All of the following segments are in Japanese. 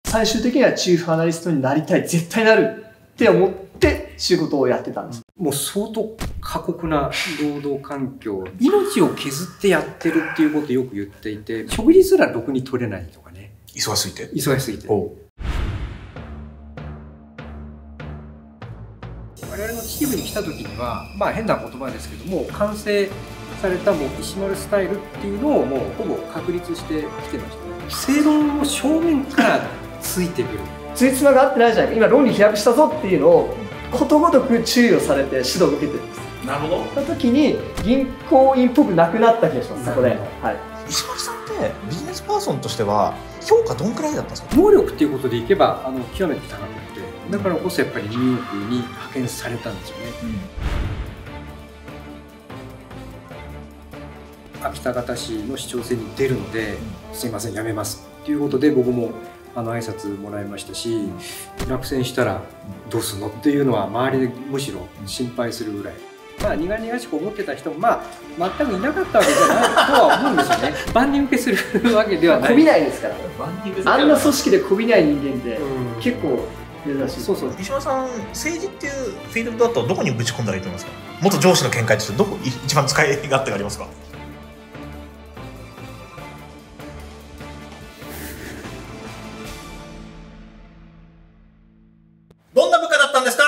最終的にはチーフアナリストになりたい、絶対なるって思って仕事をやってたんです。 もう相当過酷な労働環境、命を削ってやってるっていうことをよく言っていて、食事すらろくに取れないとかね。 忙しすぎて。 忙しすぎて。我々の秩父に来た時には、まあ変な言葉ですけども、完成されたもう石丸スタイルっていうのをもうほぼ確立してきてましたね。正論を正面からついてくる。 ついつまが合ってないじゃないか、今論理飛躍したぞっていうのをことごとく注意をされて指導を受けてるんです。 なるほど。 その時に銀行員っぽくなくなった気がします、そこで。はい。 石丸さんってビジネスパーソンとしては評価どんくらいだったんですか？ 能力っていうことでいけば極めて高くて、だからこそやっぱりニューヨークに派遣されたんですよね。秋田方市の市長選に出るので、すいません辞めますっていうことで僕も挨拶もらいましたし、落選したらどうすんのっていうのは周りでむしろ心配するぐらい、まあ苦々しく思ってた人もまあ全くいなかったわけじゃないとは思うんですよね。万人受けするわけではない。 こびないですから。あんな組織でこびない人間って結構珍しい。 そうそう。 石丸さん、政治っていうフィールドだとどこにぶち込んだらいいと思いますか？元上司の見解としてどこ一番使い勝手がありますか？どんな部下だったんですか？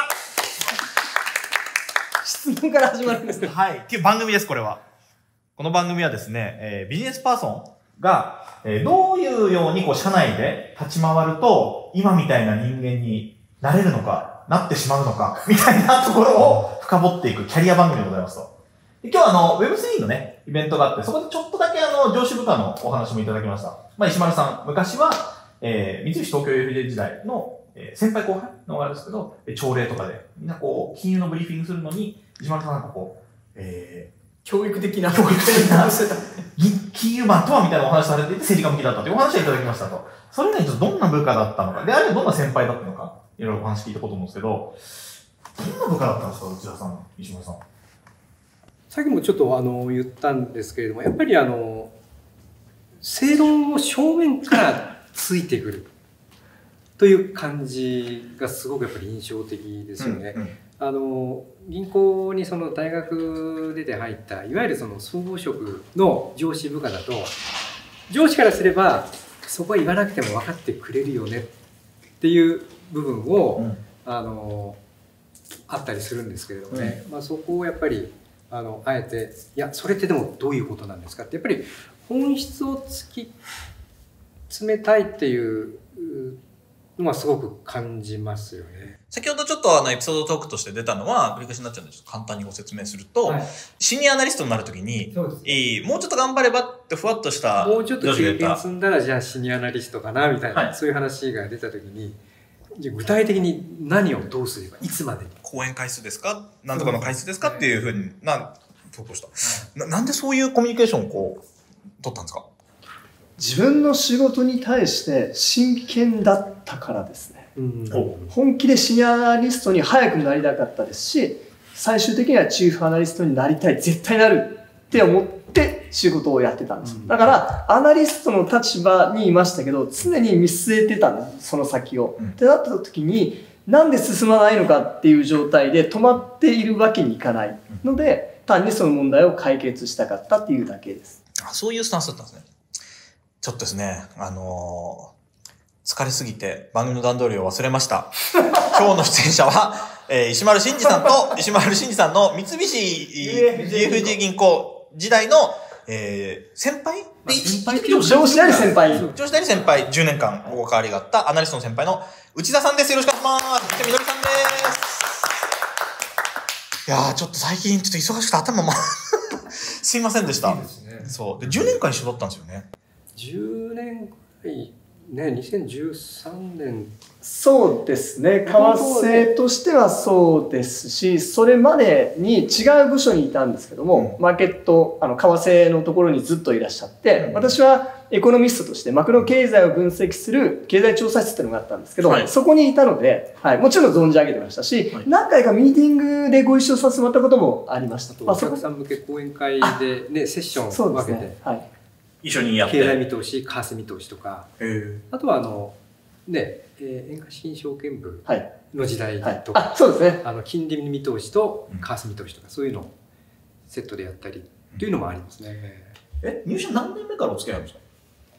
質問から始まるんですね。 はい。っていう番組です、これは。この番組はですね、ビジネスパーソンが、どういうように社内で立ち回ると、今みたいな人間になれるのか、なってしまうのか、みたいなところを深掘っていくキャリア番組でございますと。で今日はWeb3 のね、イベントがあって、そこでちょっとだけ上司部下のお話もいただきました。まあ、石丸さん、昔は、三菱東京 UFJ 時代の先輩後輩のあれですけど、朝礼とかで、みんな金融のブリーフィングするのに、石丸さんなんか教育的な金融マンとはみたいなお話されていて、政治家向きだったというお話をいただきましたと。それ以外にちょっとどんな部下だったのか、で、あるいはどんな先輩だったのか、いろいろお話聞いたこと思うんですけど、どんな部下だったんですか、内田さん、石丸さん。 さっきもちょっと言ったんですけれども、やっぱり正論を正面からついてくるという感じがすごくやっぱり印象的ですよね。銀行に大学出て入ったいわゆる総合職の上司部下だと、上司からすればそこは言わなくても分かってくれるよねっていう部分を、あったりするんですけれどもね、まあ、そこをやっぱりあえて「いやそれってでもどういうことなんですか?」ってやっぱり本質を突き詰めたいっていうのはすごく感じますよね。 先ほどちょっとエピソードトークとして出たのは繰り返しになっちゃうんで、ちょっと簡単にご説明すると、シニアアナリストになるときに、もうちょっと頑張ればってふわっとしたもうちょっと経験積んだらじゃあシニアアナリストかなみたいな、そういう話が出たときに、具体的に何をどうすればいつまでに講演回数ですか、なんとかの回数ですかっていうふうな投稿した。なんでそういうコミュニケーションを取ったんですか？ 自分の仕事に対して真剣だったからですね。本気でシニアアナリストに早くなりたかったですし、最終的にはチーフアナリストになりたい、絶対なるって思って仕事をやってたんです。だからアナリストの立場にいましたけど、常に見据えてたんです、その先を。ってなった時に、なんで進まないのかっていう状態で止まっているわけにいかないので、単にその問題を解決したかったっていうだけです。 そういうスタンスだったんですね。ちょっとですね、疲れすぎて番組の段取りを忘れました。今日の出演者は、石丸伸二さんと石丸伸二さんの三菱 UFJ 銀行時代の、先輩上司であり先輩。 上司であり先輩、10年間お関わりがあったアナリストの先輩の内田さんです。よろしくお願いします。そしてみどりさんです。いやー、ちょっと最近ちょっと忙しくて頭すいませんでした。そう。で、10年間一緒だったんですよね。 10年くらいね、2013年。 そうですね、為替としてはそうですし、それまでに違う部署にいたんですけども、マーケット、為替のところにずっといらっしゃって、私はエコノミストとしてマクロ経済を分析する経済調査室っていうのがあったんですけど、そこにいたので、もちろん存じ上げてましたし、何回かミーティングでご一緒させてもらったこともありました。 お客さん向け講演会でね、セッションを分けて。 一緒にやって経済見通し、為替見通しとか、あとはね、円価資金証券部はいの時代とあ、そうですね。 金利見通しと為替見通しとか、そういうのをセットでやったりというのもありますね。 入社何年目からお付き合いなんですか？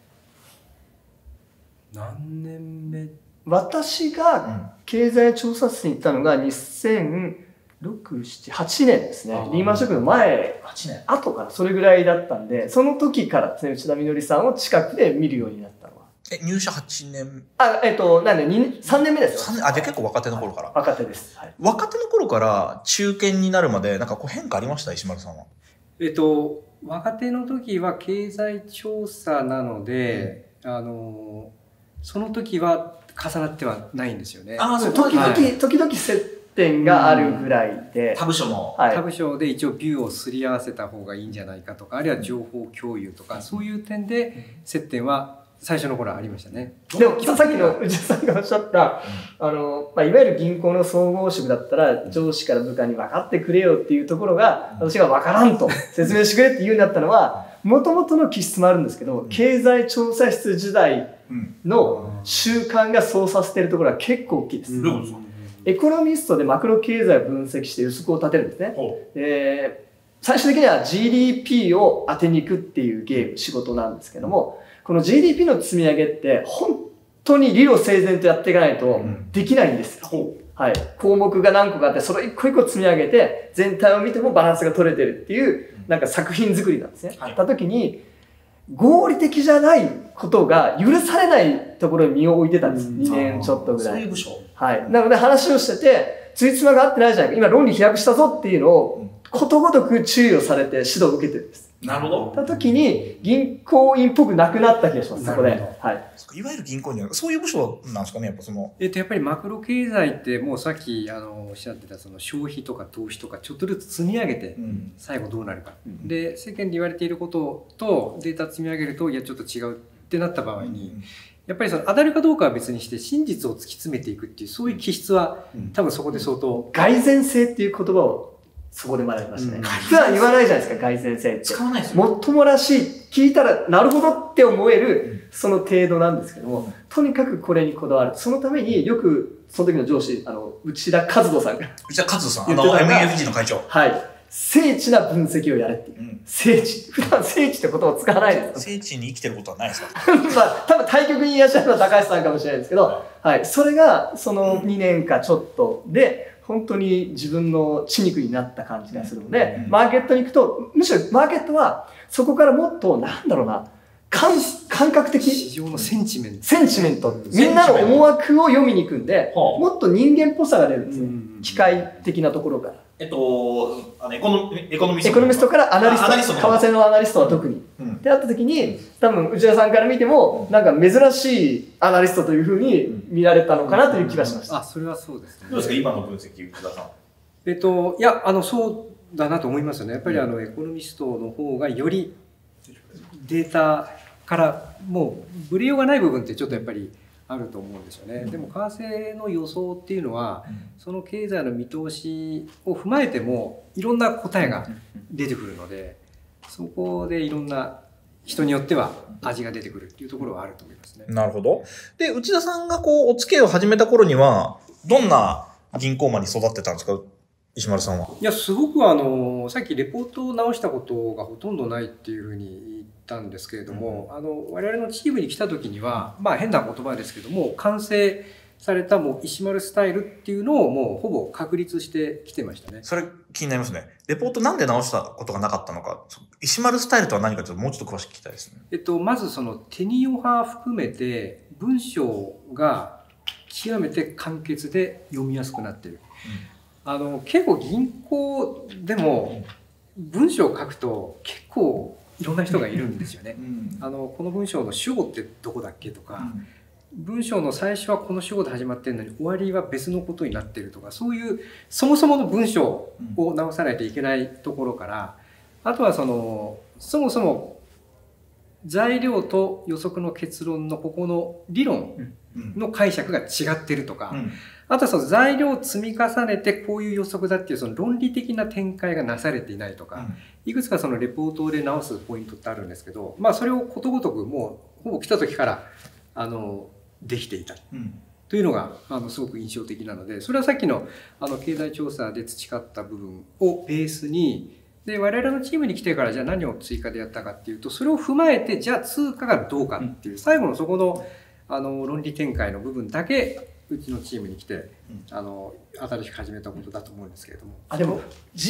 何年目？ 私が経済調査室に行ったのが2006、7、8年ですね。リーマンショックの前、 8年。 後からそれぐらいだったんで、その時からですね、内田みのりさんを近くで見るようになったのは。 入社8年。 なんで3年目ですよ。 じゃあ結構若手の頃から。 若手です。はい、 若手の頃から中堅になるまで、なんかこう変化ありました？石丸さんは。 若手の時は経済調査なので、その時は重なってはないんですよね。 時々接点があるぐらいで。 他部署も。 他部署で一応ビューをすり合わせた方がいいんじゃないかとか、あるいは情報共有とか、そういう点で接点は最初の頃はありましたね。 でもさっきの内田さんがおっしゃった、いわゆる銀行の総合職だったら、上司から部下に分かってくれよっていうところが、私が分からんと説明してくれって言うんだったのは、もともとの気質もあるんですけど、経済調査室時代の習慣がそうさせているところは結構大きいです。エコノミストでマクロ経済を分析して予測を立てるんですね。最終的には GDP を当てに行くっていう仕事なんですけども、この GDP の積み上げって本当に理路整然とやっていかないとできないんですよ。はい。項目が何個かあって、それを一個一個積み上げて、全体を見てもバランスが取れてるっていう、なんか作品作りなんですね。た時に、合理的じゃないことが許されないところに身を置いてたんです。2年ちょっとぐらい。 そういう部署。 はい。なので話をしてて、ついつまが合ってないじゃないか。今論理飛躍したぞっていうのを、ことごとく注意をされて指導を受けてるんです。 なるほど。 た時に、銀行員っぽくなくなった気がします、そこで。はい。 いわゆる銀行には、そういう部署なんですかね、やっぱやっぱりマクロ経済ってもうさっきおっしゃってたその消費とか投資とかちょっとずつ積み上げて最後どうなるか、で世間で言われていることとデータ積み上げるといやちょっと違うってなった場合に、やっぱりその当たるかどうかは別にして真実を突き詰めていくっていうそういう気質は多分そこで相当蓋然性っていう言葉をそこで学びましたね。普段言わないじゃないですか、蓋然性って。 使わないですよ。 もっともらしい、聞いたらなるほどって思える、その程度なんですけども、とにかくこれにこだわる。そのためによく、その時の上司、内田和人さんが。 内田和人さん、MUFG の会長。 はい。精緻な分析をやれっていう。精緻。普段精緻って言葉を使わないです。 精緻に生きてることはないですか？ まあ、多分対局にいらっしゃるのは高橋さんかもしれないですけど、はい。それが、その2年かちょっとで、本当に自分の血肉になった感じがするので、マーケットに行くと、むしろマーケットはそこからもっと、なんだろうな、感覚的。 市場のセンチメント。 センチメント。みんなの思惑を読みに行くんで、もっと人間っぽさが出るんですよ。機械的なところから。エコノミストからアナリスト。為替のアナリストは特に。ってなった時に、多分内田さんから見ても、なんか珍しいアナリストというふうに見られたのかなという気がしました。 それはそうですね。 どうですか、今の分析、内田さん。 いや、そうだなと思いますよね。やっぱりエコノミストの方がよりデータからもうブレようがない部分ってちょっとやっぱりあると思うんですよね。でも為替の予想っていうのは、その経済の見通しを踏まえてもいろんな答えが出てくるので、そこでいろんな人によっては味が出てくるっていうところはあると思いますね。 なるほど。で、内田さんがこうお付き合いを始めた頃にはどんな銀行マンに育ってたんですか、石丸さんは。 いや、すごくさっきレポートを直したことがほとんどないっていうふうに言ったんですけれども、我々のチームに来た時には、まあ変な言葉ですけども、完成されたもう石丸スタイルっていうのをもうほぼ確立してきてましたね。 それ気になりますね。レポートなんで直したことがなかったのか、石丸スタイルとは何かちょっともうちょっと詳しく聞きたいですね。 まずそのテニオ派含めて文章が極めて簡潔で読みやすくなっている。結構銀行でも文章を書くと結構いろんな人がいるんですよね。この文章の主語ってどこだっけとか、文章の最初はこの主語で始まってるのに終わりは別のことになってるとか、そういうそもそもの文章を直さないといけないところから、あとはそもそも材料と予測の結論のここの理論の解釈が違ってるとか、あとはその材料を積み重ねてこういう予測だっていうその論理的な展開がなされていないとか、いくつかそのレポートで直すポイントってあるんですけど、まあそれをことごとくもうほぼ来た時からできていた。というのがすごく印象的なので、それはさっきの経済調査で培った部分をベースに、で我々のチームに来てからじゃあ何を追加でやったかっていうと、それを踏まえてじゃあ通貨がどうかっていう最後のそこの論理展開の部分だけうちのチームに来て新しく始めたことだと思うんですけれども。 でも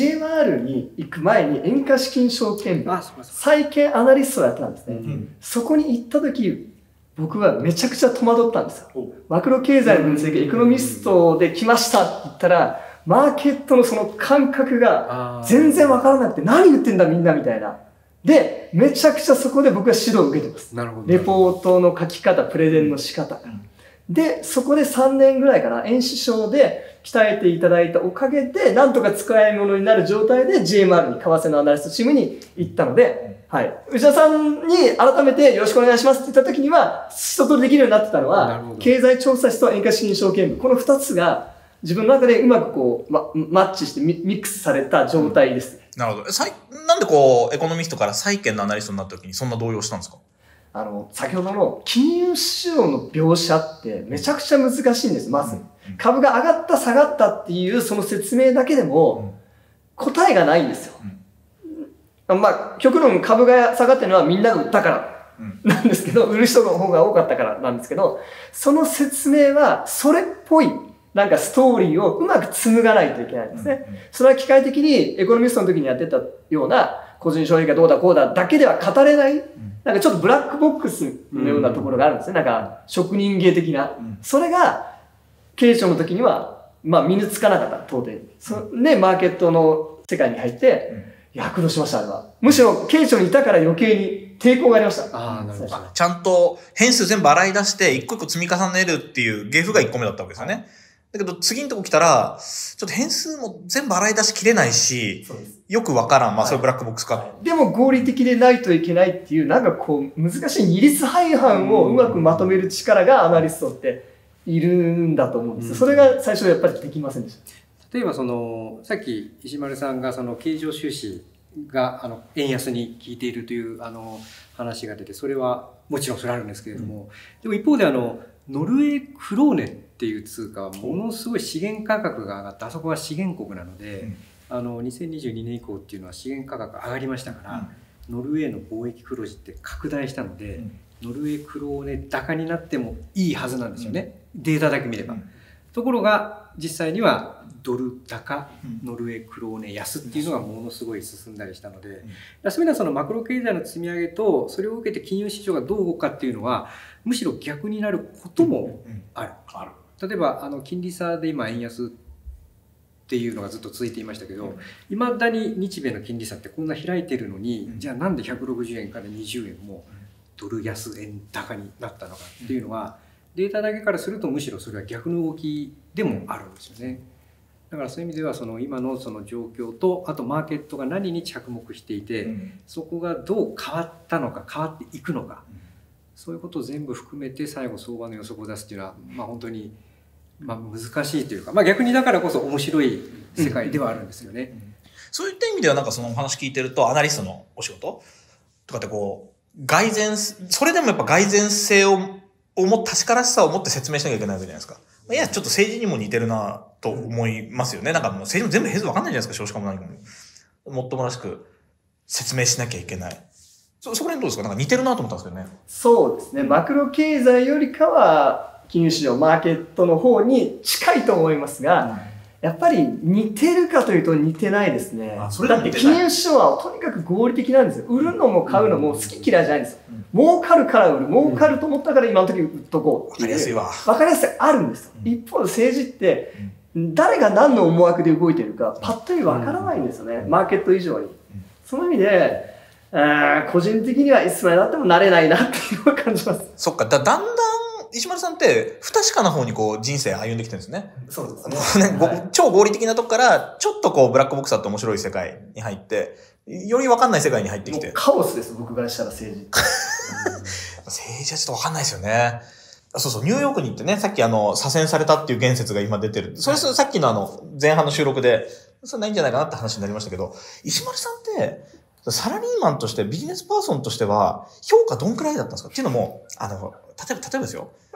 GMR に行く前に円価資金証券部債券アナリストをやってたんですね。そこに行った時僕はめちゃくちゃ戸惑ったんですよ。マクロ経済の分析エコノミストで来ましたって言ったら、マーケットのその感覚が全然わからなくて、何言ってんだみんなみたいな。で、めちゃくちゃそこで僕は指導を受けてます。 なるほど。 レポートの書き方、プレゼンの仕方。で、そこで3年ぐらいかな、円市場で鍛えていただいたおかげで、なんとか使い物になる状態で GMR に為替のアナリストチームに行ったので、はい。内田さんに改めてよろしくお願いしますって言った時には、一通りできるようになってたのは、経済調査室と円価資金証券部、この2つが自分の中でうまくこう、マッチしてミックスされた状態ですね。 なるほど。なんでこう、エコノミストから債券のアナリストになった時にそんな動揺したんですか？ 先ほどの金融市場の描写ってめちゃくちゃ難しいんです、まず。株が上がった下がったっていうその説明だけでも答えがないんですよ。極論株が下がってるのはみんなが売ったからなんですけど、売る人の方が多かったからなんですけど、その説明はそれっぽいなんかストーリーをうまく紡がないといけないんですね。それは機械的にエコノミストの時にやってたような個人消費がどうだこうだだけでは語れない、なんかちょっとブラックボックスのようなところがあるんですね。なんか職人芸的な。それが経営者の時には身につかなかった、当然。で、マーケットの世界に入って躍動しました、あれは。むしろ経営者にいたから余計に抵抗がありました。 なるほど。 ちゃんと変数全部洗い出して一個一個積み重ねるっていう芸風が1個目だったわけですよね。だけど次のとこ来たら、ちょっと変数も全部洗い出しきれないし、よくわからん。そういうブラックボックスか。 でも合理的でないといけないっていう、なんかこう、難しい二律背反をうまくまとめる力がアナリストっているんだと思うんです。それが最初やっぱりできませんでした。 例えばさっき石丸さんが経常収支が円安に効いているという話が出て、それはもちろんそれあるんですけれども、でも一方でノルウェークローネっていう通貨はものすごい資源価格が上がって、あそこは資源国なので、2022年以降っていうのは資源価格上がりましたから、ノルウェーの貿易黒字って拡大したので、ノルウェークローネ高になってもいいはずなんですよね、データだけ見れば。ところが実際にはドル高、ノルウェークローネ安っていうのがものすごい進んだりしたので、そういうのはそのマクロ経済の積み上げとそれを受けて金融市場がどう動くかっていうのはむしろ逆になることもある。例えば金利差で今円安っていうのがずっと続いていましたけど、いまだに日米の金利差ってこんな開いてるのに、じゃあなんで160円から20円もドル安円高になったのかっていうのは、データだけからするとむしろそれは逆の動きでもあるんですよね。だからそういう意味では今の状況と、あとマーケットが何に着目していて、そこがどう変わったのか変わっていくのか、そういうことを全部含めて最後相場の予測を出すっていうのは本当に難しいというか、逆にだからこそ面白い世界ではあるんですよね。 そういった意味ではなんかそのお話聞いてると、アナリストのお仕事とかってそれでもやっぱ蓋然性を確からしさを持って説明しなきゃいけないわけじゃないですか。いや、ちょっと政治にも似てるなと思いますよね。なんかもう政治も全部変数わかんないじゃないですか、少子化も何も。もっともらしく説明しなきゃいけない。そこら辺どうですか？なんか似てるなと思ったんですけどね。 そうですね。マクロ経済よりかは金融市場、マーケットの方に近いと思いますが、やっぱり似てるかというと似てないですね。だって金融市場はとにかく合理的なんですよ。売るのも買うのも好き嫌いじゃないんですよ。儲かるから売る、儲かると思ったから今の時売っとこうっていう。わかりやすいわ。わかりやすいあるんですよ。一方で政治って誰が何の思惑で動いてるかパッと見わからないんですよね。マーケット以上に。その意味で、個人的にはいつまでだってもなれないなっていうのを感じます。 そっか、だんだん石丸さんって不確かな方に人生歩んできてるんですね。 そうですね。 超合理的なとこからちょっとブラックボックスだって面白い世界に入って、より分かんない世界に入ってきて。 カオスです、僕からしたら政治。 政治はちょっと分かんないですよね。そうそう、ニューヨークに行ってね、さっき左遷されたっていう言説が今出てる。それさっきの前半の収録で、それないんじゃないかなって話になりましたけど、石丸さんって、サラリーマンとして、ビジネスパーソンとしては、評価どんくらいだったんですかっていうのも、例えばですよ。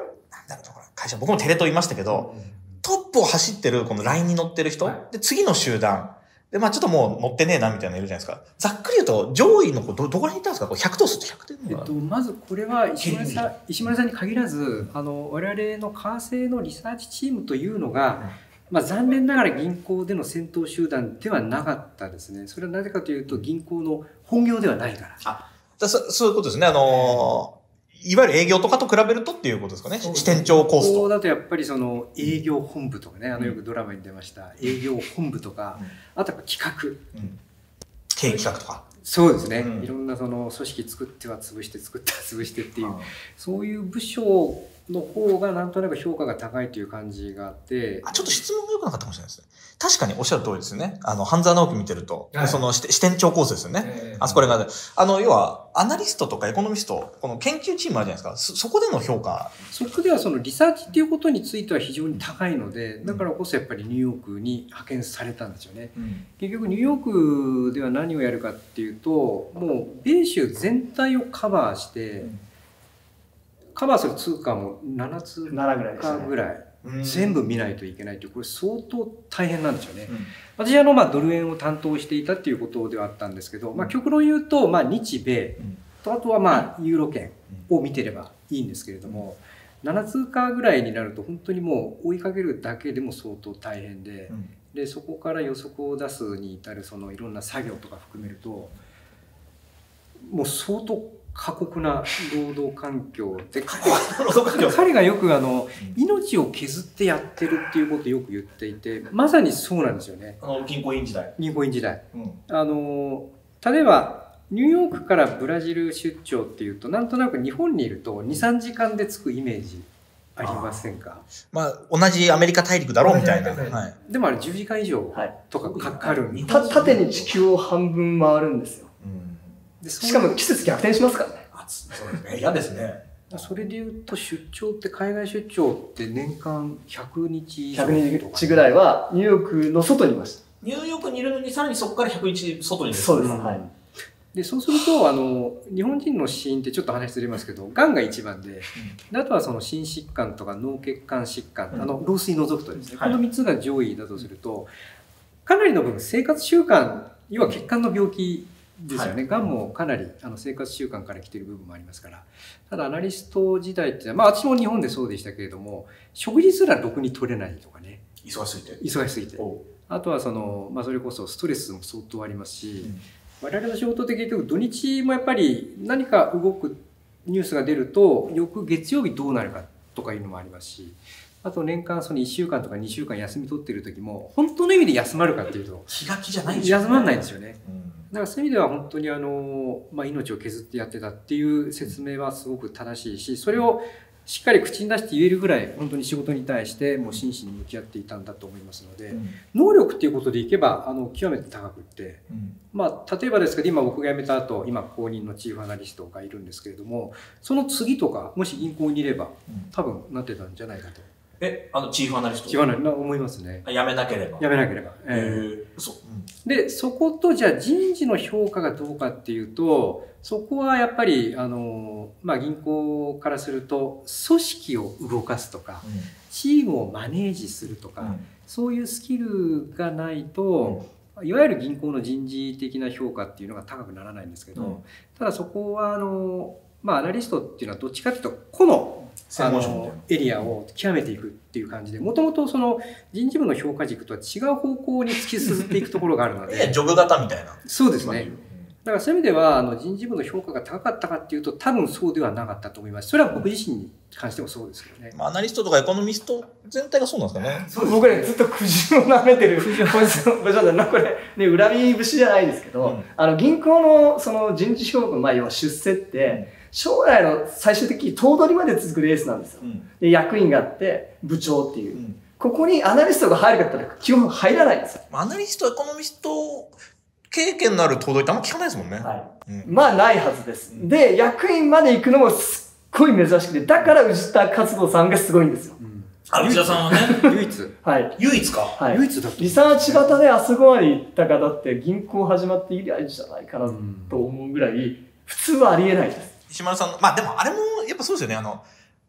だから会社、僕もテレ東いましたけど、トップを走ってるこのラインに乗ってる人、で、次の集団、で、ちょっともう乗ってねえなみたいなのいるじゃないですか。ざっくり言うと、上位のどこら辺にいたんですか？これ100とすると100点まずこれは石丸さんに限らず、我々の為替のリサーチチームというのが、残念ながら銀行での先頭集団ではなかったですね。それはなぜかというと、銀行の本業ではないから。 そういうことですね。いわゆる営業とかと比べるとっていうことですかね。支店長コースと。 そうだとやっぱりその営業本部とかね、よくドラマに出ました営業本部とか、あとは企画、 経営企画とか。 そうですね。いろんなその組織作っては潰して、作っては潰してっていう、そういう部署の方がなんとなく評価が高いという感じがあって。 ちょっと質問が良くなかったかもしれないですね。確かにおっしゃる通りですよね。半沢直樹見てると、その支店長コースですよね。これが、要は、アナリストとかエコノミスト、この研究チームあるじゃないですか。そこでの評価。 そこではそのリサーチっていうことについては非常に高いので、だからこそやっぱりニューヨークに派遣されたんですよね。結局ニューヨークでは何をやるかっていうと、もう米州全体をカバーして、カバーする通貨も7通貨ぐらい。全部見ないといけないという、これ相当大変なんですよね。私ドル円を担当していたっていうことではあったんですけど、極論言うと、日米と、あとはユーロ圏を見てればいいんですけれども、7通貨ぐらいになると本当にもう追いかけるだけでも相当大変で、で、そこから予測を出すに至るそのいろんな作業とか含めると、もう相当過酷な労働環境で、彼がよく命を削ってやってるっていうことをよく言っていて、まさにそうなんですよね。 銀行員時代。 銀行員時代。例えば、ニューヨークからブラジル出張っていうと、なんとなく日本にいると2、3時間で着くイメージありませんか？ 同じアメリカ大陸だろうみたいな。 でもあれ10時間以上とかかかる。 縦に地球を半分回るんですよ。しかも季節逆転しますからね。 そうですね。嫌ですね。 それで言うと出張って海外出張って年間100日以上 100日ぐらいはニューヨークの外にいました。 ニューヨークにいるのにさらにそこから100日外にいる。 そうです。はい。 で、そうすると、日本人の死因ってちょっと話ずれますけど、癌が一番で、あとはその心疾患とか脳血管疾患、老衰除くとですね、この3つが上位だとすると、かなりの部分、生活習慣、要は血管の病気ですよね。癌もかなり生活習慣から来ている部分もありますから。ただアナリスト時代って私も日本でそうでしたけれども、食事すらろくに取れないとかね。 忙しすぎて。あとはそれこそストレスも相当ありますし、我々の仕事って結局土日もやっぱり何か動くニュースが出ると、翌月曜日どうなるかとかいうのもありますし、あと年間1週間とか2週間休み取ってる時も、本当の意味で休まるかっていうと、 気が気じゃないんですよね。 休まらないんですよね。だからそういう意味では本当に命を削ってやってたっていう説明はすごく正しいし、それをしっかり口に出して言えるぐらい本当に仕事に対してもう真摯に向き合っていたんだと思いますので、能力っていうことでいけば極めて高くって、例えばですけど今僕が辞めた後、今後任のチーフアナリストがいるんですけれども、その次とかもし銀行にいれば多分なってたんじゃないかと。 チーフアナリスト？ チーフアナリスト思いますね。 辞めなければ。 で、そことじゃあ人事の評価がどうかっていうと、そこはやっぱり銀行からすると組織を動かすとか、チームをマネージするとか、そういうスキルがないと、いわゆる銀行の人事的な評価っていうのが高くならないんですけど、ただそこはアナリストっていうのはどっちかっていうと個のエリアを極めていくっていう感じで、もともとその人事部の評価軸とは違う方向に突き進んでいくところがあるのでジョブ型みたいな。 そうですね。だからそういう意味では人事部の評価が高かったかっていうと多分そうではなかったと思います。それは僕自身に関してもそうですけどね。 アナリストとかエコノミスト全体がそうなんですかね。 僕ねずっとくじを舐めてるポジションだな。これね恨み節じゃないですけど、銀行のその人事評価、要は出世って将来の最終的に頭取まで続くレースなんですよ。で役員があって部長っていう、ここにアナリストが入るかって言ったら基本入らないんですよ。 アナリストエコノミスト経験のある頭取ってあんま聞かないですもんね。 ないはずです。で役員まで行くのもすっごい珍しくて、だから藤田勝道さんがすごいんですよ。 藤田さんはね唯一唯一か、 唯一だリサーチ型であそこまで行った方って銀行始まって以来じゃないかなと思うぐらい普通はありえないです。 石丸さんのでもあれもやっぱそうですよね。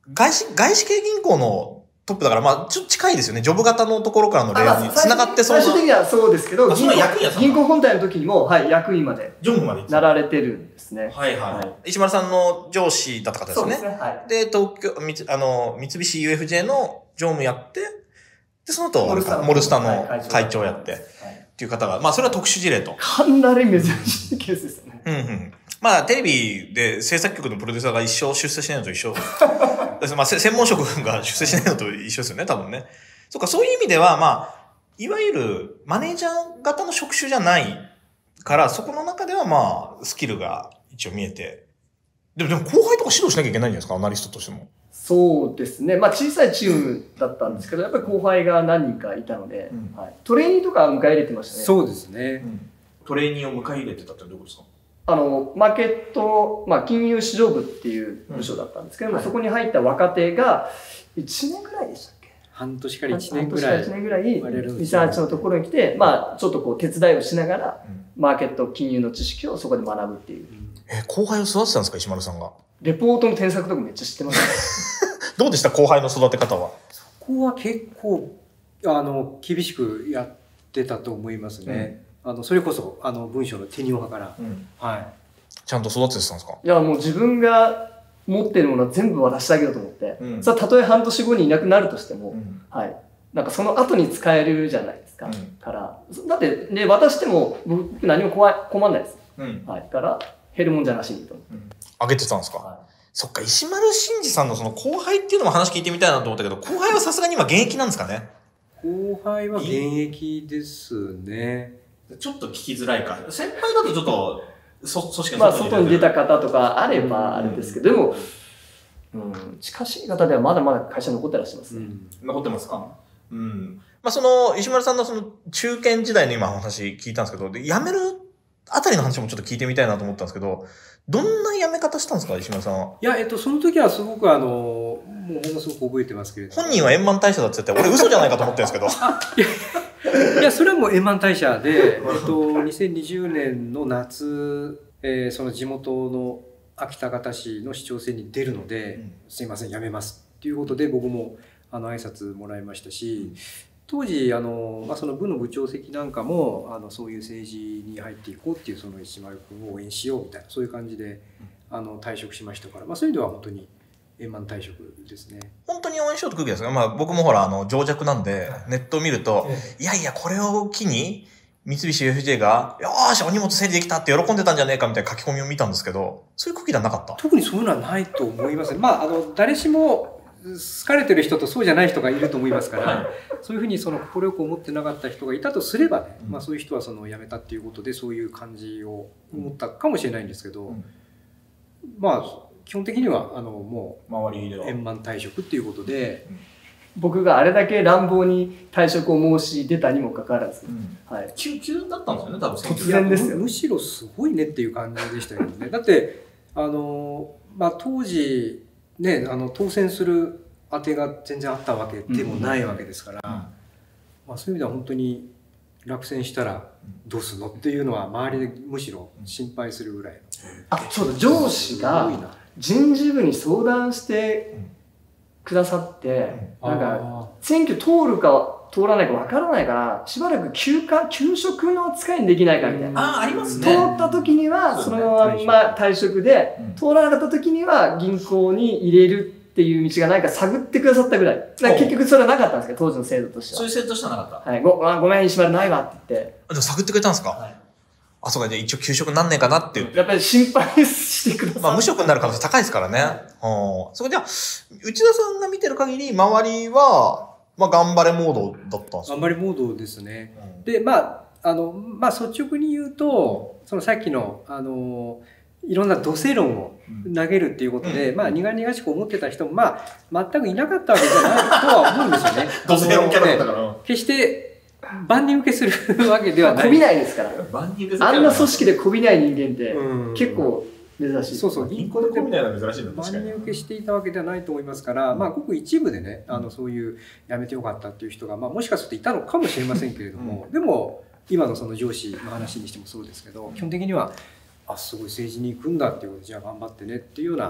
外資系銀行のトップだから、まあ、ちょっと近いですよね。ジョブ型のところからのレールに繋がってそうな。 最終的にはそうですけど、銀行本体の時にも、はい、役員まで。 常務までなられてるんですね。 はいはい。石丸さんの上司だった方ですよね。そうですね。はい。で、東京、三菱 UFJ の常務やって、で、その後、モルスタの会長やって、っていう方が、まあ、それは特殊事例と。 かなり珍しいケースですよね。 うんうん。まあ、テレビで制作局のプロデューサーが一生出世しないのと一緒。まあ、専門職が出世しないのと一緒ですよね、多分ね。そっか、そういう意味では、まあ、いわゆるマネージャー型の職種じゃないから、そこの中ではまあ、スキルが一応見えて。でも後輩とか指導しなきゃいけないんじゃないですか、アナリストとしても。 そうですね。まあ、小さいチームだったんですけど、やっぱり後輩が何人かいたので、はい、トレーニーとか迎え入れてましたね。 そうですね。 トレーニーを迎え入れてたってどういうことですか？ マーケット、まあ、金融市場部っていう部署だったんですけども、そこに入った若手が1年ぐらいでしたっけ？ 半年から1年ぐらい。 1年ぐらい、リサーチのところに来て、まあ、ちょっとこう手伝いをしながら、マーケット、金融の知識をそこで学ぶっていう。 後輩を育てたんですか、石丸さんが。 レポートの添削とかめっちゃ知ってますね。 どうでした後輩の育て方は？ そこは結構、厳しくやってたと思いますね。それこそ、文章のテニオ派から。はい。 ちゃんと育ててたんですか？ いや、もう自分が持ってるものは全部渡してあげようと思って。それはたとえ半年後にいなくなるとしても、はい。なんかその後に使えるじゃないですか。から、だってね、渡しても僕何も困んないです。はい。から、減るもんじゃなしにと思って。 あげてたんですか？はい。そっか、石丸伸二さんのその後輩っていうのも話聞いてみたいなと思ったけど、後輩はさすがに今現役なんですかね？ 後輩は現役ですね。 ちょっと聞きづらいか。先輩だとちょっと、組織まあ、外に出た方とかあればあれですけど、でも、近しい方ではまだまだ会社に残ってらっしゃいますね。 残ってますか？まあ、その、石丸さんのその中堅時代の今お話聞いたんですけど、で、辞めるあたりの話もちょっと聞いてみたいなと思ったんですけど、どんな辞め方したんですか、石丸さんは。 いや、その時はすごくもうものすごく覚えてますけれども。 本人は円満退社だって言って、俺嘘じゃないかと思ってるんですけど。 いや、それはもう円満退社で、2020年の夏、その地元の秋田方市の市長選に出るので、すいません、辞めますっていうことで、僕も挨拶もらいましたし、当時その部の部長席なんかもそういう政治に入っていこうっていうその石丸君を応援しようみたいなそういう感じで退職しましたから、そういう意味では本当に円満退職ですね。 本当に応援しようと空気ですが、まあ僕もほら情弱なんでネットを見ると、いやいやこれを機に三菱 UFJ がよーし鬼本整理できたって喜んでたんじゃねえかみたいな書き込みを見たんですけど、そういう空気ではなかった？ 特にそういうのはないと思います。誰しも好かれてる人とそうじゃない人がいると思いますから、そういうふうに快く思ってなかった人がいたとすればね、そういう人は辞めたっていうことでそういう感じを思ったかもしれないんですけど、基本的にはもう周りで円満退職っていうことで、 僕があれだけ乱暴に退職を申し出たにもかかわらず、 急だったんですよね、多分突然ですよ。 むしろすごいねっていう感じでしたけどね。だって当時ね、当選する当てが全然あったわけでもないわけですから、そういう意味では本当に落選したらどうするのっていうのは周りでむしろ心配するぐらいの。 そうだ、上司が人事部に相談してくださって、なんか選挙通るか通らないかわからないから、しばらく給食の扱いにできないかみたいな。 ありますね。 通った時にはそのまま退職で、通らなかった時には銀行に入れるっていう道がないか探ってくださったぐらい。結局それはなかったんですけど、当時の制度としては。 そういう制度としてはなかった。 はい。ごめん、石丸ないわって言って。 でも探ってくれたんですか？はい。あ、そうか、じゃあ一応給食なんねえかなっていう。 やっぱり心配してください。 無職になる可能性高いですからね。そこじゃあ、内田さんが見てる限り、周りは、頑張れモードだったんですか？ 頑張れモードですね。で、率直に言うと、そのさっきの、いろんな土星論を投げるっていうことで、苦々しく思ってた人も、全くいなかったわけじゃないとは思うんですよね。 土星論キャラだったから。 決して、万人受けするわけではない。 こびないですから。あんな組織でこびない人間って、結構珍しい。 そう。 銀行でこびないのは珍しいんだ。 万人受けしていたわけではないと思いますから、ごく一部でね、そういう辞めてよかったっていう人が、もしかするといたのかもしれませんけれども、でも、今のその上司の話にしてもそうですけど、基本的には、すごい政治に行くんだっていうことで、じゃあ頑張ってねっていうような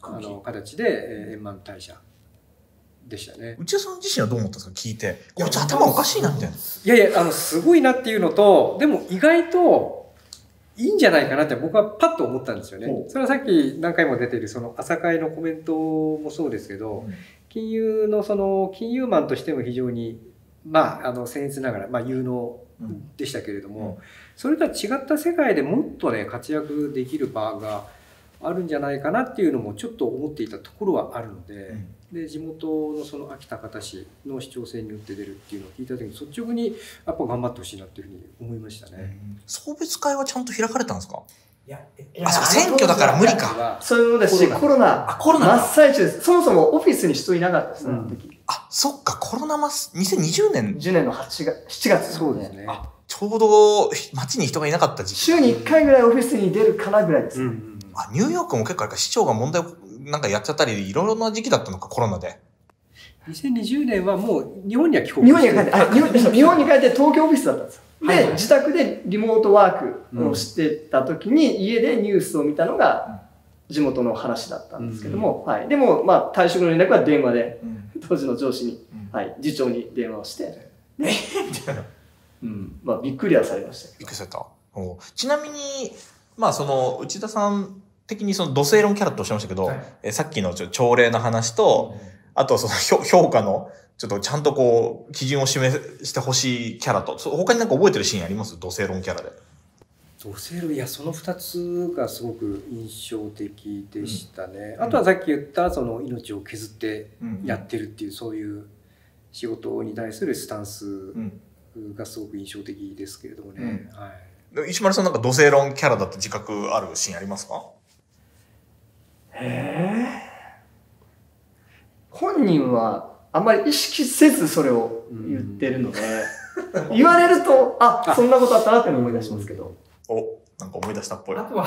形で円満退社でしたね。 内田さん自身はどう思ったんですか、聞いて。こいつ頭おかしいなみたいな。 いやいや、すごいなっていうのと、でも意外といいんじゃないかなって僕はパッと思ったんですよね。それはさっき何回も出ているその朝会のコメントもそうですけど、金融の金融マンとしても非常に、僭越ながら、有能でしたけれども、それとは違った世界でもっとね、活躍できる場があるんじゃないかなっていうのもちょっと思っていたところはあるので、で地元のその秋田方市の市長選に打って出るっていうのを聞いた時に率直にやっぱ頑張ってほしいなっていうふうに思いましたね。 送別会はちゃんと開かれたんですか？いや、選挙だから無理か。 そういうのですし、コロナ真っ最中です。そもそもオフィスに人いなかったです、あの時。 そっか、コロナ2020年。 10年の7月。 そうですね。 ちょうど街に人がいなかった時期。 週に1回ぐらいオフィスに出るかなぐらいです。 ニューヨークも結構市長が問題をなんかやっちゃったり、いろいろな時期だったのか、コロナで。 2020年はもう日本には帰国して日本に帰って東京オフィスだったんですよ。で、自宅でリモートワークをしてた時に、家でニュースを見たのが地元の話だったんですけども、でも、退職の連絡は電話で、当時の上司に、次長に電話をして、みたいな。びっくりはされました。 びっくりされた。ちなみに、内田さん的に土星論キャラとおっしゃいましたけど、さっきの朝礼の話と、あと評価の、ちょっとちゃんと基準を示してほしいキャラと、他になんか覚えてるシーンあります？土星論キャラで。 土星論、いや、その2つがすごく印象的でしたね。あとはさっき言った命を削ってやってるっていう、そういう仕事に対するスタンスがすごく印象的ですけれどもね。 石丸さんなんか土星論キャラだって自覚あるシーンありますか？ 本人はあんまり意識せずそれを言ってるので、言われると、そんなことあったなって思い出しますけど。 なんか思い出したっぽい。 あと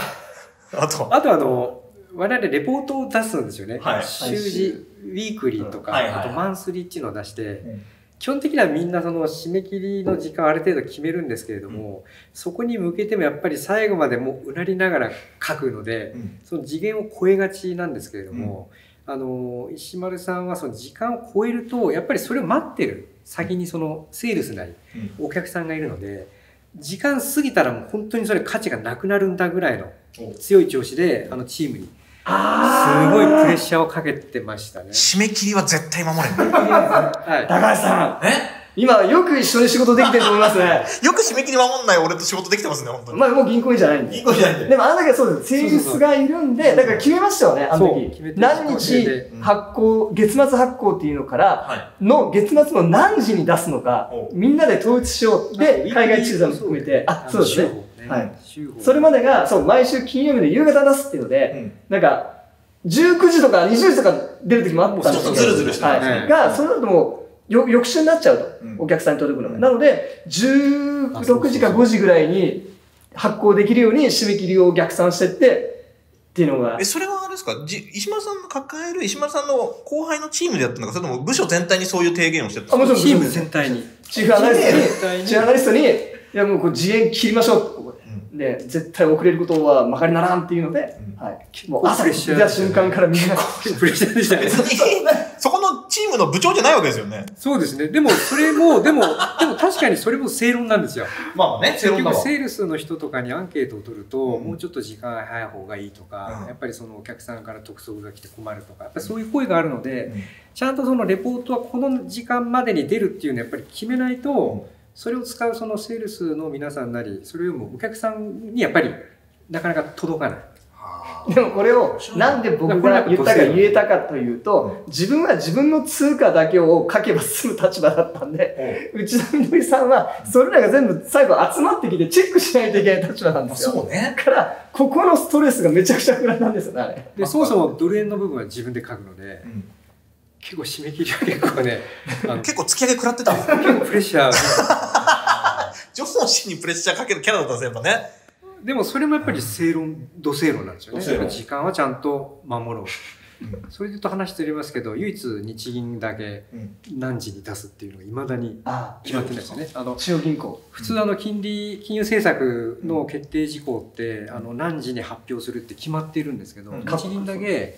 我々レポートを出すんですよね。週次、ウィークリーとか、あとマンスリーっていうのを出して、基本的にはみんな締め切りの時間をある程度決めるんですけれども、そこに向けてもやっぱり最後までもうなりながら書くので、その次元を超えがちなんですけれども、石丸さんはその時間を超えるとやっぱりそれを待ってる先にセールスなりお客さんがいるので、時間過ぎたらもう本当にそれ価値がなくなるんだぐらいの強い調子でチームにすごいプレッシャーをかけてましたね。 締め切りは絶対守れん。 高橋さん、今よく一緒に仕事できてると思いますね。 よく締め切り守んない俺と仕事できてますね、本当に。 もう銀行員じゃないんで。でもあの時はそうです。セールスがいるんで、だから決めましたよね、あの時。何日発行、月末発行っていうのからの月末の何時に出すのか、みんなで統一しよう。で、海外地図も含めて、そうですね。それまでが、毎週金曜日で夕方出すっていうので、なんか、19時とか20時とか出る時もあったんですけど、 ずるずるしてが、それだともう、翌週になっちゃうと、お客さんに届くのが。なので、16時か5時ぐらいに発行できるように締め切りを逆算してっていうのが。 それはあれですか、石丸さんの抱える石丸さんの後輩のチームでやってるのか、それとも部署全体にそういう提言をしてるんですか？ もちろんチーム全体に。 チーフアナリストに、いやもう次元切りましょうと。で、絶対遅れることはまかりならんっていうので、もう朝出た瞬間からみんなプレッシャーでしたね。 そこのチームの部長じゃないわけですよね。 そうですね。でもそれも、でも確かにそれも正論なんですよ。 正論だわ。 結局セールスの人とかにアンケートを取ると、もうちょっと時間が早い方がいいとか、やっぱりお客さんから督促が来て困るとか、やっぱりそういう声があるので、ちゃんとレポートはこの時間までに出るっていうのをやっぱり決めないと、それを使うセールスの皆さんなり、それをもお客さんにやっぱりなかなか届かない。 でもこれをなんで僕が言ったか言えたかというと、自分は自分の通貨だけを書けば済む立場だったんで、内田みどりさんはそれらが全部最後集まってきてチェックしないといけない立場なんですよ。 そうね。 だからここのストレスがめちゃくちゃ膨らんだんですよね、あれ。 で、そもそもドル円の部分は自分で書くので、結構締め切りは結構ね、 結構突き上げ食らってたんですよ。 結構プレッシャー。 上司にプレッシャーかけるキャラだったんですよ、やっぱね。 でもそれもやっぱり土星論なんですよね。時間はちゃんと守ろう。それで言うと話しておりますけど、唯一日銀だけ何時に出すっていうのが未だに決まってないですよね。 中央銀行。 普通金融政策の決定事項って何時に発表するって決まっているんですけど、日銀だけ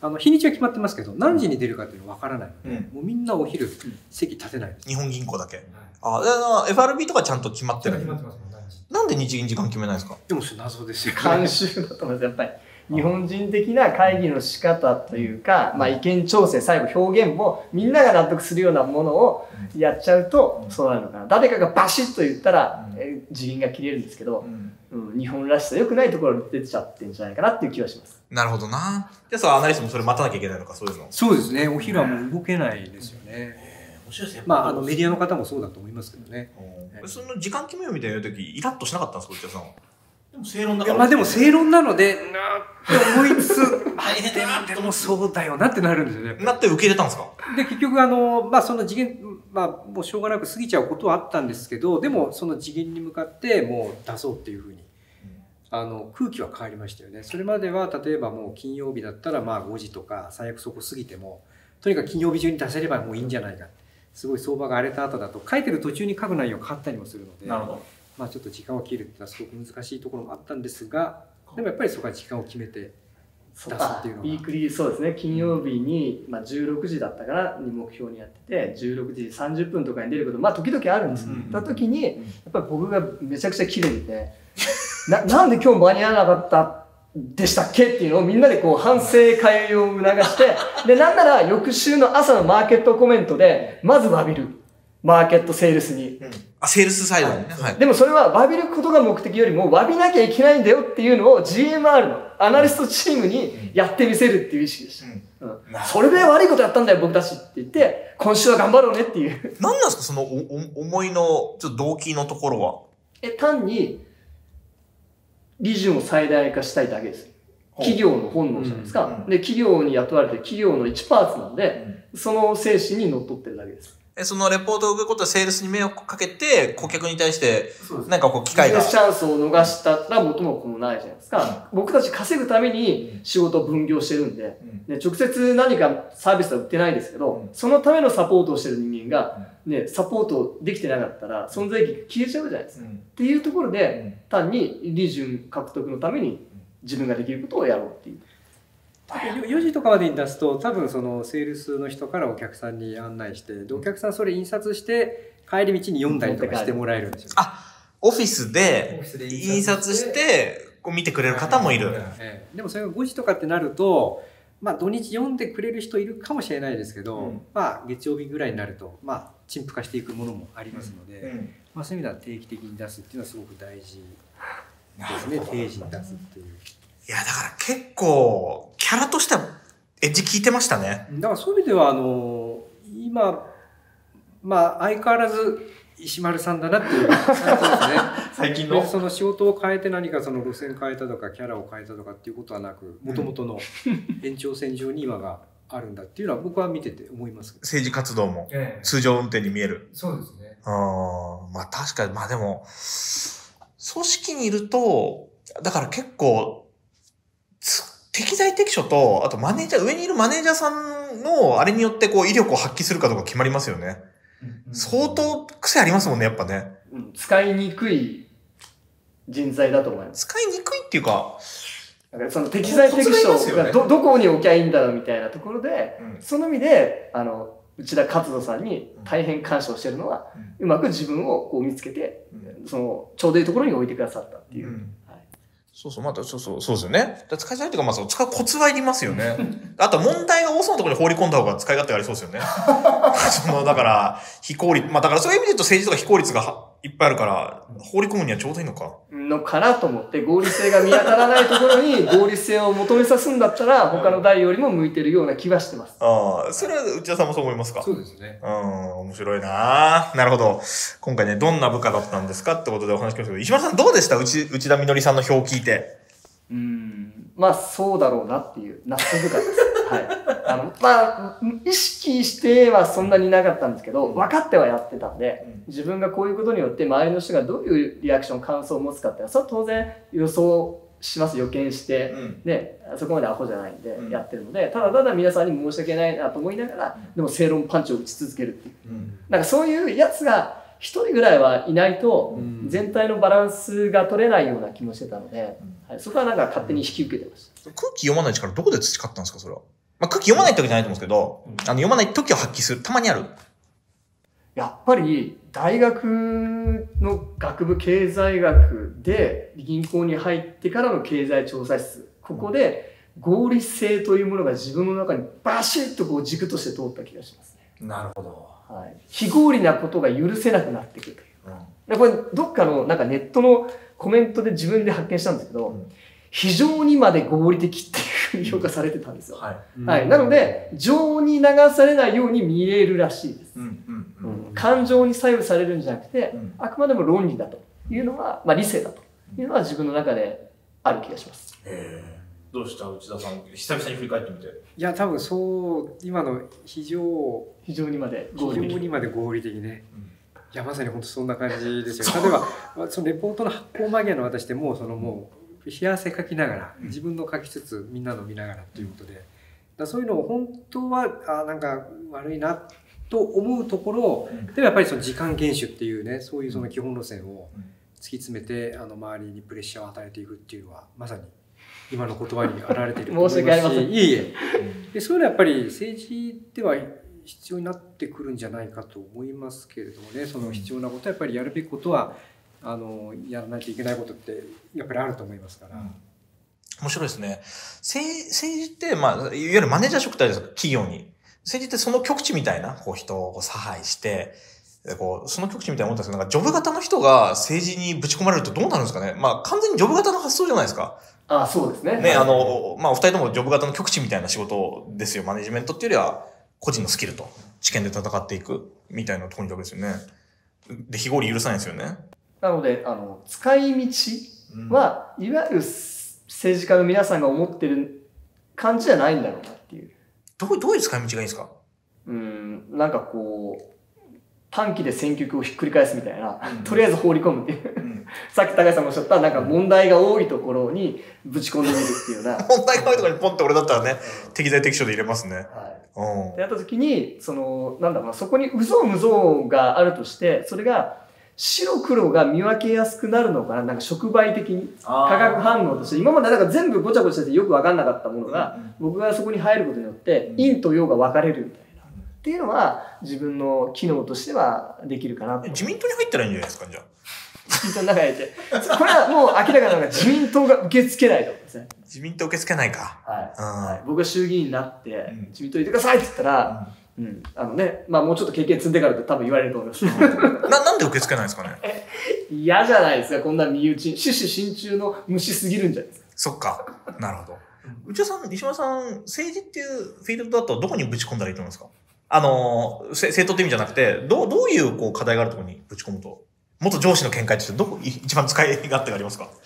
日にちは決まってますけど、何時に出るかっていうのは分からないので、もうみんなお昼、席立てないです。 日本銀行だけ。FRB とかちゃんと決まってる。決まってます。なんで日銀時間決めないですか？ でもそれ謎ですよね。 慣習だと思います。やっぱり。日本人的な会議の仕方というか、意見調整、最後表現もみんなが納得するようなものをやっちゃうとそうなるのかな。誰かがバシッと言ったら、次元が切れるんですけど、日本らしさ良くないところに出ちゃってんじゃないかなっていう気はします。 なるほどな。じゃあアナリストもそれ待たなきゃいけないのか、そういうの。 そうですね。お昼はもう動けないですよね。面白いですね。メディアの方もそうだと思いますけどね。 その時間決めようみたいな時イラッとしなかったんですか、内田さんは。でも正論だから。 でも正論なので、って思いつつ、でもそうだよなってなるんですよね。 なって受け入れたんですか？ で、結局その次元、もうしょうがなく過ぎちゃうことはあったんですけど、でもその次元に向かってもう出そうっていうふうに、空気は変わりましたよね。それまでは、例えばもう金曜日だったら5時とか、最悪そこ過ぎても、とにかく金曜日中に出せればもういいんじゃないか。すごい相場が荒れた後だと、書いてる途中に書く内容が変わったりもするので、 なるほど。 ちょっと時間を切るっていうのはすごく難しいところもあったんですが、でもやっぱりそこは時間を決めて出すっていうのが。 ウィークリー、そうですね。金曜日に、16時だったからに目標にやってて、16時30分とかに出ること、時々あるんですよ。た時に、やっぱり僕がめちゃくちゃ切れてて、なんで今日間に合わなかったでしたっけっていうのをみんなで反省会を促して、で、なんなら翌週の朝のマーケットコメントで、まず詫びる。マーケットセールスに。 セールスサイドにね。 はい。でもそれは詫びることが目的よりも詫びなきゃいけないんだよっていうのを GMR のアナリストチームにやってみせるっていう意識でした。それで悪いことやったんだよ僕たちって言って、今週は頑張ろうねっていう。 何なんですかその思いのちょっと動機のところは。 単に利潤を最大化したいだけです。企業の本能じゃないですか。で、企業に雇われて企業の1パーツなので、その精神にのっとってるだけです。 そのレポートを受けることはセールスに目をかけて、顧客に対して、なんか機会が。 ビジネスチャンスを逃したら元も子もないじゃないですか。僕たち稼ぐために仕事を分業してるんで、直接何かサービスは売ってないですけど、そのためのサポートをしてる人間が、サポートできてなかったら、存在意義が消えちゃうじゃないですか。っていうところで、単に利潤獲得のために自分ができることをやろうっていう。 4時とかまでに出すと多分そのセールスの人からお客さんに案内して、でお客さんそれ印刷して帰り道に読んだりとかしてもらえるんですよ、ね、 オフィスで印刷してこう見てくれる方もいる、 でもそれが5時とかってなると土日読んでくれる人いるかもしれないですけど、月曜日ぐらいになると陳腐化していくものもありますので、そういう意味では定期的に出すっていうのはすごく大事ですね。定時に出すっていう。 いや、だから結構、キャラとしてはエッジ効いてましたね。 だからそういう意味では、今、相変わらず石丸さんだなっていう感じですね。 最近の。 その仕事を変えて何かその路線変えたとか、キャラを変えたとかっていうことはなく、元々の延長線上に今があるんだっていうのは僕は見てて思いますけど。 政治活動も通常運転に見える。 そうですね。 確かに、でも、組織にいると、だから結構、適材適所と、あとマネージャー、上にいるマネージャーさんのあれによって威力を発揮するかどうか決まりますよね。相当癖ありますもんね、やっぱね。 使いにくい人材だと思います。 使いにくいっていうか、 その適材適所がどこに置きゃいいんだろうみたいなところで、その意味で、内田勝人さんに大変感謝をしてるのは、うまく自分を見つけて、ちょうどいいところに置いてくださったっていう。 そうですよね。使いづらいというか、使うコツはいりますよね。あと問題が多そうなところに放り込んだ方が使い勝手がありそうですよね。だから、非効率、だからそういう意味で言うと政治とか非効率がいっぱいあるから、放り込むにはちょうどいいのか。 かなと思って、合理性が見当たらないところに合理性を求めさすんだったら、他の代よりも向いてるような気はしてます。 それは内田さんもそう思いますか？ そうですね。 面白いなぁ。なるほど。今回ね、どんな部下だったんですかってことでお話ししましたけど、石丸さんどうでした？内田みのりさんの表を聞いて。 そうだろうなっていう納得感です。はい。意識してはそんなになかったんですけど、分かってはやってたんで、自分がこういうことによって周りの人がどういうリアクション、感想を持つかって、それは当然予想します、予見して、そこまでアホじゃないんでやってるので、ただただ皆さんに申し訳ないなと思いながら、でも正論パンチを打ち続けるっていう。なんかそういうやつが一人ぐらいはいないと、全体のバランスが取れないような気もしてたので、そこはなんか勝手に引き受けてました。 空気読まない力どこで培ったんですか、それは。 まあ、空気読まない時じゃないと思うんですけど、読まない時を発揮する。たまにある。 やっぱり大学の学部経済学で銀行に入ってからの経済調査室、ここで合理性というものが自分の中にバシッとこう軸として通った気がしますね。 なるほど。 はい、非合理なことが許せなくなってくるというか、でこれどっかのなんかネットのコメントで自分で発見したんですけど、非常にまで合理的っていうふうに評価されてたんですよ。はい、なので情に流されないように見えるらしいです。感情に左右されるんじゃなくて、あくまでも論理だというのは、まあ、理性だというのは自分の中である気がします。 どうした内田さん、久々に振り返ってみて。 いや、多分そう、今の非常にまで合理的ね。いや、まさに本当そんな感じですよ。例えば、そのレポートの発行間際の私でももう、冷や汗かきながら、自分の書きつつ、みんなの見ながらということで、そういうのを本当は、なんか悪いなと思うところ、でもやっぱりその時間厳守っていうね、そういうその基本路線を突き詰めて、周りにプレッシャーを与えていくっていうのは、まさに、今の言葉に表れていると思いますし、 申し訳ありません。 いえいえ。で、そういうのはやっぱり政治では必要になってくるんじゃないかと思いますけれどもね、その必要なことはやっぱりやるべきことは、やらないといけないことってやっぱりあると思いますから。 面白いですね。政治って、まあ、いわゆるマネージャー職体ですか、企業に。政治ってその極地みたいな人を差配して、その極地みたいな思ったんですけど、なんかジョブ型の人が政治にぶち込まれるとどうなるんですかね。まあ、完全にジョブ型の発想じゃないですか。 あ、そうですね。 ね、まあ、お二人ともジョブ型の極地みたいな仕事ですよ。マネジメントっていうよりは、個人のスキルと知見で戦っていくみたいなところにいるわけですよね。で、非合理許さないですよね。 なので、使い道は、いわゆる政治家の皆さんが思ってる感じじゃないんだろうなっていう。 どういう使い道がいいんですか？ なんかこう、短期で選挙区をひっくり返すみたいな、とりあえず放り込むっていう。さっき高橋さんもおっしゃった、なんか問題が多いところにぶち込んでみるっていうような。 問題が多いところにポンって俺だったらね、適材適所で入れますね。 はい。で、やった時に、なんだろうな、そこにうぞうむぞうがあるとして、それが白黒が見分けやすくなるのかな、なんか触媒的に、化学反応として、今までなんか全部ごちゃごちゃしてよくわかんなかったものが、僕がそこに入ることによって、陰と陽が分かれるみたいな。っていうのは、自分の機能としてはできるかなと。 自民党に入ったらいいんじゃないですか、じゃあ。 自民党の中に入って。これはもう明らかなのが自民党が受け付けないと思うんですね。 自民党受け付けないか。 はい。僕が衆議院になって、自民党入れてくださいって言ったら、まあもうちょっと経験積んでからと多分言われると思います。 なんで受け付けないんですかね。 嫌じゃないですか、こんな身内。種子心中の虫すぎるんじゃないですか。 そっか。なるほど。内田さん、西村さん、政治っていうフィールドだとどこにぶち込んだらいいと思いますか？政党って意味じゃなくて、どういう課題があるところにぶち込むと、元上司の見解として一番使い勝手がありますか？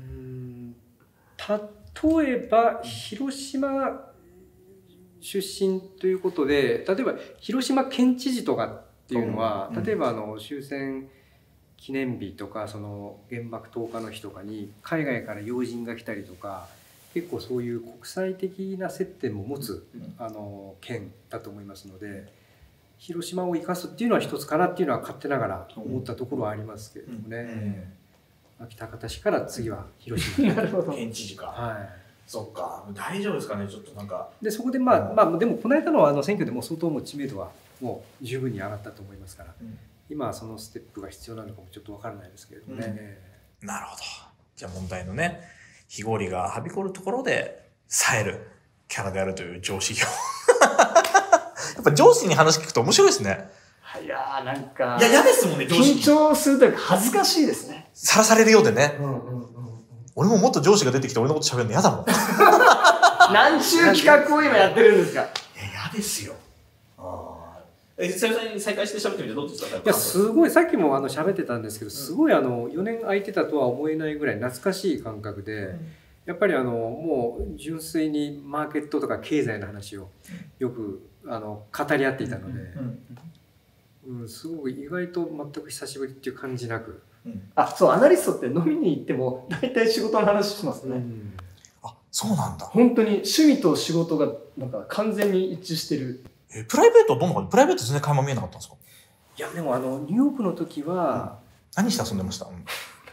例えば、広島出身ということで、例えば、広島県知事とかっていうのは、例えば、終戦記念日とか、原爆投下の日とかに、海外から要人が来たりとか、結構そういう国際的な接点も持つ、県だと思いますので、広島を生かすっていうのは一つかなっていうのは勝手ながら思ったところはありますけれどもね。秋田方市から次は広島県知事か。 はい。 そっか、大丈夫ですかね、ちょっとなんか。 で、そこででもこの間の選挙でも相当もう知名度はもう十分に上がったと思いますから、今はそのステップが必要なのかもちょっとわからないですけれどもね。 なるほど。じゃあ問題のね、非合理がはびこるところで冴えるキャラであるという上司業。やっぱ上司に話聞くと面白いですね。 いやーなんか。 いや、嫌ですもんね、 上司に。緊張するというか恥ずかしいですね。 さらされるようでね。俺ももっと上司が出てきて俺のこと喋るの嫌だもん。 何ちゅう企画を今やってるんですか？ 嫌ですよ。久々に再開して喋ってみてどうですか？いや、すごい、さっきも喋ってたんですけど、すごい4年空いてたとは思えないぐらい懐かしい感覚で、やっぱりもう純粋にマーケットとか経済の話をよく語り合っていたので、すごく意外と全く久しぶりっていう感じなく。 そう、アナリストって飲みに行っても大体仕事の話しますね。 そうなんだ。 本当に趣味と仕事がなんか完全に一致してる。 プライベートはどんな感じ？プライベート全然垣間見えなかったんですか？ いや、でもニューヨークの時は、 何して遊んでました？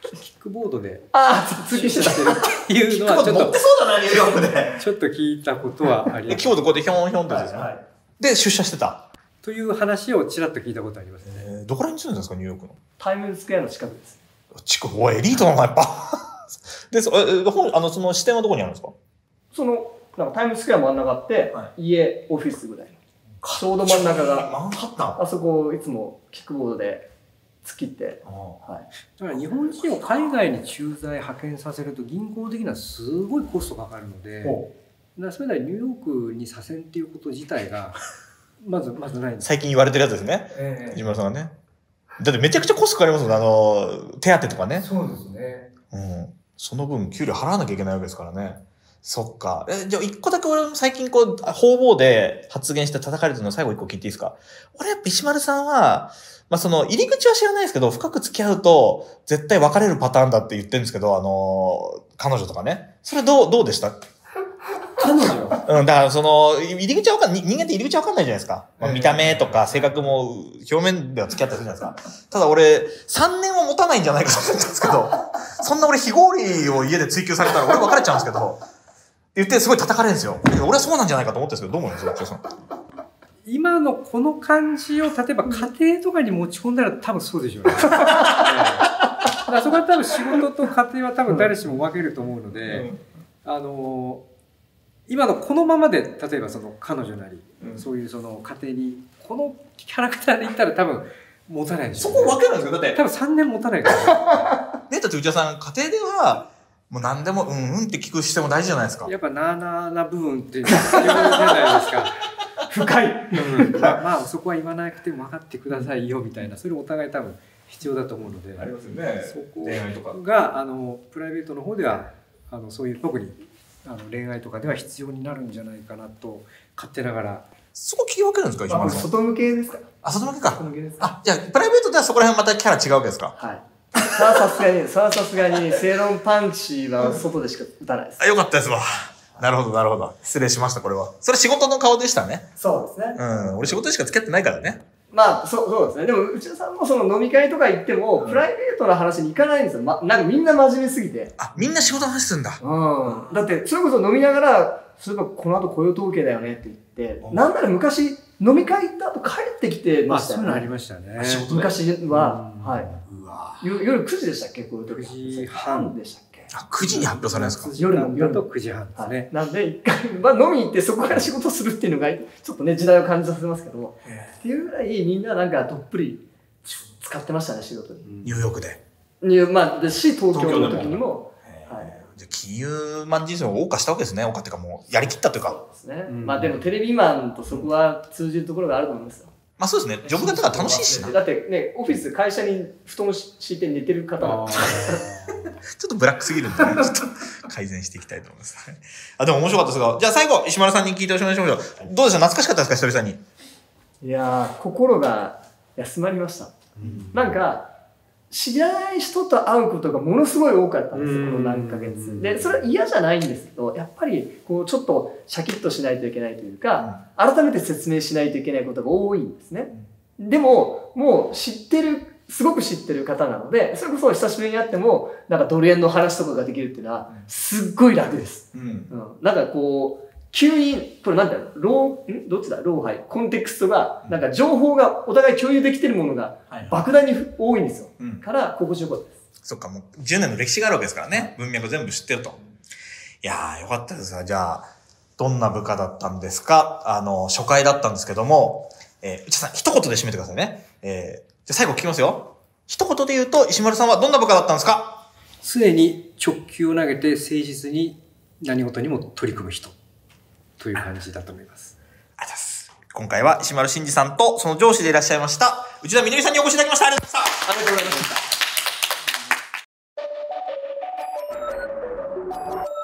キックボードで通勤してるっていうのはちょっと乗ってそうだな、ニューヨークで。 ちょっと聞いたことはあります。 キックボードこうやってヒョンヒョンってですね。で、出社してた。 という話をちらっと聞いたことありますね。 どこら辺に住んでるんですか、ニューヨークの。 タイムズスクエアの近くです。 おい、エリートなのやっぱ。で、その支店はどこにあるんですか？ なんかタイムズスクエア真ん中あって、家、オフィスぐらいの。ちょうど真ん中が。 マンハッタン。 あそこいつもキックボードで突きって。 だから日本人を海外に駐在派遣させると銀行的にはすごいコストかかるので、それなりニューヨークにさせんっていうこと自体がまずないんです。 最近言われてるやつですね。藤村さんがね。だってめちゃくちゃコストかかりますもん、手当とかね。 そうですね。 その分給料払わなきゃいけないわけですからね。そっか。じゃあ一個だけ俺も最近方々で発言して叩かれてるの最後一個聞いていいですか？俺やっぱ石丸さんは、入り口は知らないですけど、深く付き合うと絶対別れるパターンだって言ってるんですけど、彼女とかね。それどうでした？ 彼女？ だから入り口は人間って入り口はわかんないじゃないですか。見た目とか性格も表面では付き合ったりするじゃないですか。ただ俺、3年は持たないんじゃないかと思ったんですけど、そんな俺非合理を家で追求されたら俺別れちゃうんですけど、言ってすごい叩かれるんですよ。俺はそうなんじゃないかと思ってるんですけど、どう思いますか？ 今のこの感じを例えば家庭とかに持ち込んだら多分そうでしょうね。そこは多分仕事と家庭は多分誰しも分けると思うので、今のこのままで例えば彼女なり、そういう家庭にこのキャラクターでいったら多分持たないでしょうね。 そこ分けるんですよ。だって多分3年持たないから。 ね、だって内田さん、家庭ではもう何でもって聞く姿勢も大事じゃないですか。 やっぱな部分っていうのが必要じゃないですか。 深い。 まあそこは言わなくても分かってくださいよみたいな、それお互い多分必要だと思うので。 ありますよね。 そこがプライベートの方ではそういう特に恋愛とかでは必要になるんじゃないかなと勝手ながら。 そこ切り分けるんですか、石丸さん。 外向けですか？ 外向けか。じゃあプライベートではそこら辺またキャラ違うわけですか？ はい。さすがに正論パンチは外でしか打たないです。 よかったですわ。なるほど。失礼しました、これは。それ仕事の顔でしたね。 そうですね。 俺仕事でしか付き合ってないからね。 そうですね。でも内田さんも飲み会とか行っても、プライベートな話に行かないんですよ。なんかみんな真面目すぎて。 みんな仕事の話するんだ。 だってそれこそ飲みながら、そういえばこの後雇用統計だよねって言って、なんなら昔飲み会行った後帰ってきてましたよね。 そういうのありましたね。 昔は、夜9時でしたっけ？雇用統計。 9時半でしたっけ ？9時に発表されるんですか？ 夜と9時半ですね。 なんで一回、飲みに行ってそこから仕事するっていうのが、ちょっとね、時代を感じさせますけども。っていうぐらいみんななんかどっぷり使ってましたね、仕事に。 ニューヨークで。 東京の時にも。 じゃあ金融マン人生を謳歌したわけですね。謳歌っていうかもうやりきったというか。 そうですね。でもテレビマンとそこは通じるところがあると思いますよ。 そうですね。ジョブ型が楽しいしな。 だってね、オフィス、会社に布団を敷いて寝てる方なんで。 ちょっとブラックすぎるんでね、ちょっと改善していきたいと思います。でも面白かったですが、じゃあ最後、石丸さんに聞いておしまいましょう。どうでした？懐かしかったですか、ひとりさんに。 いやー、心が休まりました。なんか、知らない人と会うことがものすごい多かったんですよ、この何ヶ月。で、それは嫌じゃないんですけど、やっぱり、ちょっとシャキッとしないといけないというか、改めて説明しないといけないことが多いんですね。でも、もうすごく知ってる方なので、それこそ久しぶりに会っても、なんかドル円の話とかができるっていうのは、すっごい楽です。なんか急に、これなんだろう、どっちだ老廃。コンテクストが、なんか情報がお互い共有できてるものが、莫大に多いんですよ。から心地よかったです。 そっか、もう10年の歴史があるわけですからね。文脈全部知ってると。いやー、よかったですが、じゃあ、どんな部下だったんですか？初回だったんですけども、内田さん、一言で締めてくださいね。じゃあ最後聞きますよ。一言で言うと、石丸さんはどんな部下だったんですか？ 常に直球を投げて誠実に何事にも取り組む人という感じだと思います。 ありがとうございます。今回は石丸伸二さんとその上司でいらっしゃいました内田みのりさんにお越しいただきました。ありがとうございました。 ありがとうございました。